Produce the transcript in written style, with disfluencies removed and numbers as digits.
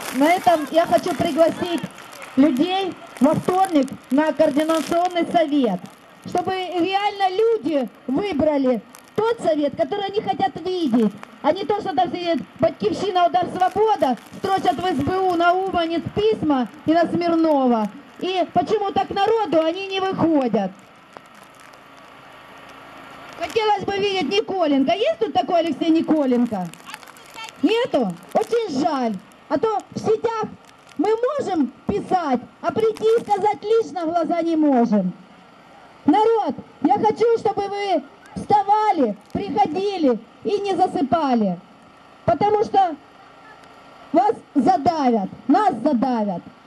на этом я хочу пригласить людей во вторник на координационный совет, чтобы реально люди выбрали тот совет, который они хотят видеть, а не то, что там сидит Батьківщина, Удар Свобода, строчат в СБУ на Уманец письма и на Смирнова. И почему-то к народу они не выходят. Хотелось бы видеть Николенко. Есть тут такой Алексей Николенко? Нету? Очень жаль. А то в сетях мы можем писать, а прийти и сказать лично в глаза не можем. Народ, я хочу, чтобы вы вставали, приходили и не засыпали. Потому что вас задавят, нас задавят.